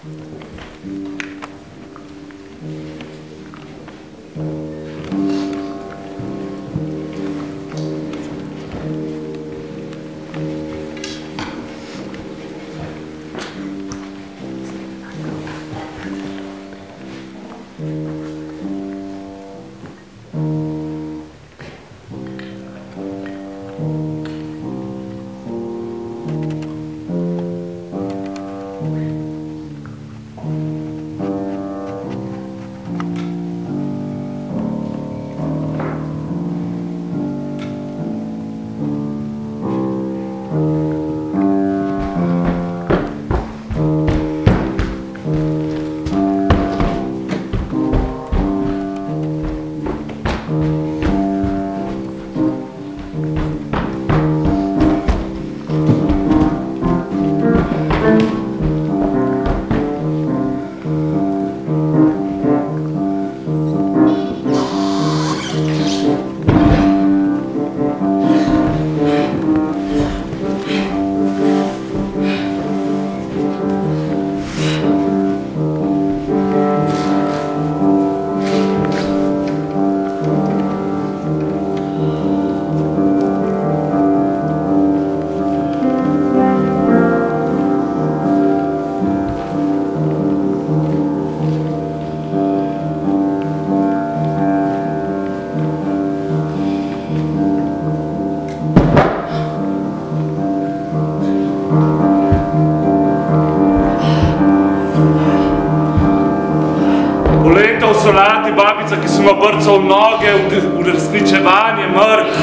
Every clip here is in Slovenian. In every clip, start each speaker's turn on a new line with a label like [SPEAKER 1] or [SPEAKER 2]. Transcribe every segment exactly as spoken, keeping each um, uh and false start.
[SPEAKER 1] Solati, babica, ki sem obrcal v noge, uresničevanje, mrk.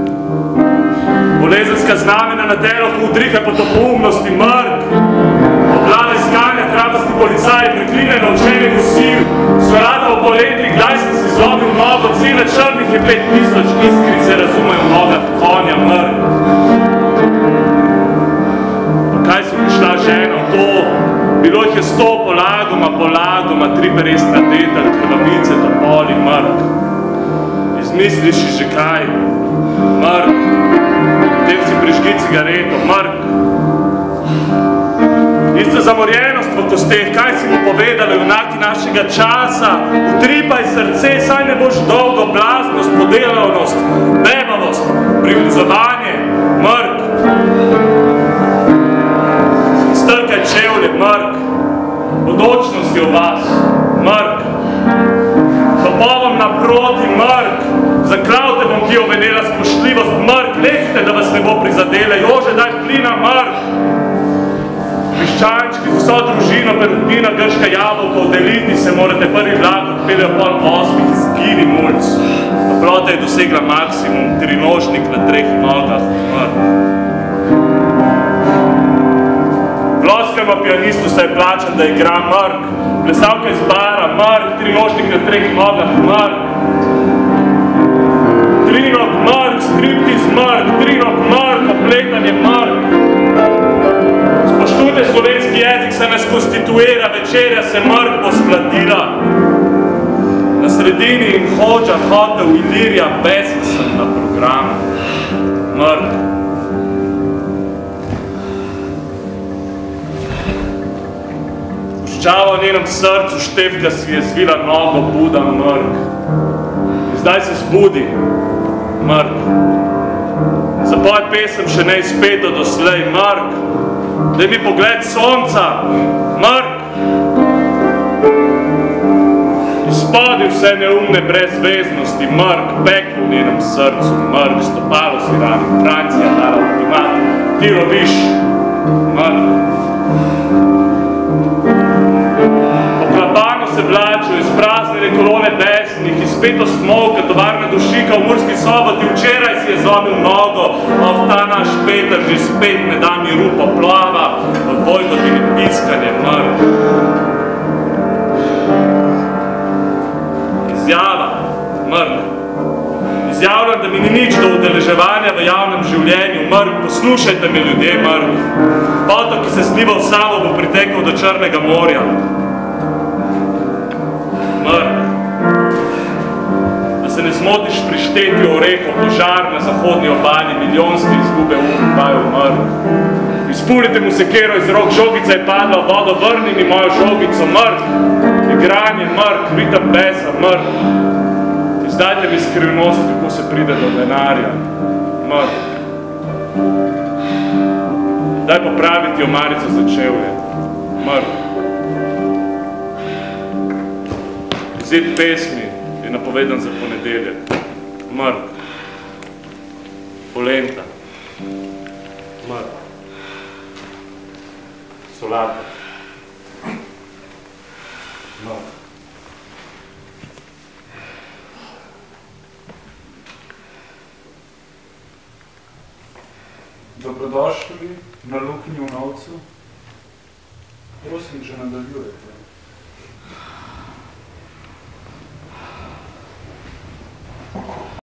[SPEAKER 1] Bolezenska znamena na telohu, udrihe potopoumnosti, mrk. Oblada iskanja, hrabasti policaj, preklinjeno učenje usil. Solata v poleti, kdaj sem si zlomil nogo, cene črnih je pet tisoč, iskrice razumejo v nogah konja, mrk. Pa kaj si prišla žena v to? Bilo jih je sto polagoma, polagoma, tri peresna deta, krvavice, topoli, mrk. Izmisliš že kaj? Mrk. Potem si prižgi cigareto, mrk. Isto zamorjenost v kosteh, kaj si mu povedala, junaki našega časa? Utripaj srce, saj ne boš dolgo, blaznost, podelavnost, bebavost, privilizovanje, mrk. Strkaj čevlje, mrk. Bodočnost je v vas, mrk. Topovom naproti, mrk. Zakrav te bom, ki je ovenela spoštljivost, mrk. Lezite, da vas ne bo prizadela, jože, daj plina, mrk. Piščančki z vso družino, perutnina, grška jabolka, odeliti se morate prvi vlak, odpeljajo pol osmih, izgini mulc. Toplota je dosegla maksimum, trinožnik na treh nogah, mrk. Ploskajmo pianistu, saj je plačan, da igra, mrk. Plesavka iz bara, mrk. Trinožnik na treh nogah, mrk. Trinog, mrk. Striptiz, mrk. Trinog, mrk. Opletanje, mrk. Spoštujte slovenski jezik, se ne skonstituira, večerja se mrk bo splatila. Na sredini in hođa, hotel, Ilirija, besmisen na programu, mrk. Puščava v njenem srcu, Štefka si je zvila nogo, Buda, mrk. In zdaj se zbudi, mrk. Zapoj pesem še ne izpeto doslej, mrk. Daj mi pogled sonca, mrk. Izpodi vse neumne brezveznosti, mrk. Peklo v njenem srcu, mrk. Stopalo si rani, Francija dala ultimat, ti robiš, mrk. Poklapano se vlačijo, izpraznjene kolone besnih, izpetost molka, tovarna dušika v Murski Soboti, včeraj si je zlomil nogo, ov ta naš Peter že spet ne da miru, poplava, v Vojvodini piskanje, mrk. Izjava, mrk. Izjavljam, da mi ni nič do udeleževanja v javnem življenju, mrk. Poslušajte me, ljudje, mrk. Potok, ki se sliva v Savo, bo pritekel do Črnega morja. Mrk. Da se ne zmotiš pri štetju orehov, požar na zahodni obali, milijonske izgube upivajo, mrk. Izpulite mu sekero iz rok, žogica je padla v vodo, vrni mi mojo žogico, mrk. Igranje, mrk, ritem besa, mrk. Izdajte mi skrivnost, kako se pride do denarja, mrk. Daj popraviti omarico za čevlje, mrk. Izid pesmi je napovedan za ponedeljek, mrk. Polenta, mrk. Solata, mrk.
[SPEAKER 2] Dobrodošli na Luknji v Novcu. Prosim, že nadaljujete.